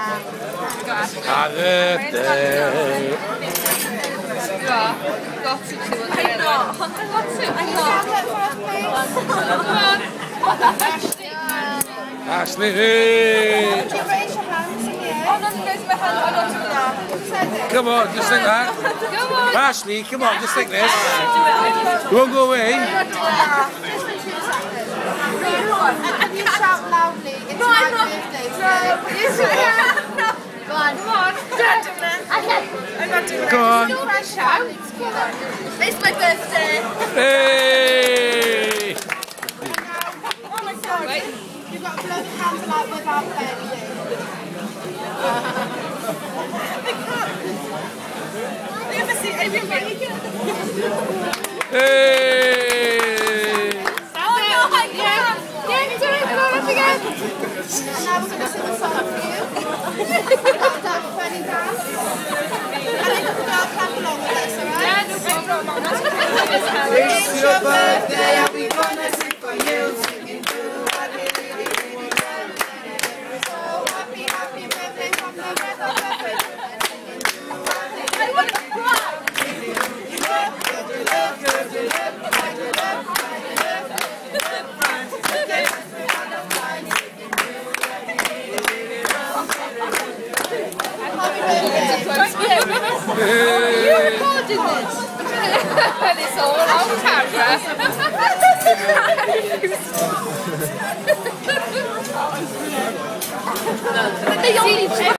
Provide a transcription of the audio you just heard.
Happy birthday. Ashley. Come on, just think that. Ashley, come on, just think this. You won't go away. And you shout loudly, it's my birthday. Go on. Come on. I'm not doing it. Come on. Shout. It's my birthday. Hey! Oh my god. You've got to blow the candle out without burning it. You ever see Adrian Bacon? Hey! Oh no, I can't. Yeah, do it. Come on, up again. And now we're going to sing a song for you. About burning down. And if you can all clap along with us, alright? Yeah, no problem. It's your birthday and we're gonna sing for you. Singing through our daily. So happy, happy birthday from the rest of the birthday. I want to cry. You recorded this? And it's all on camera.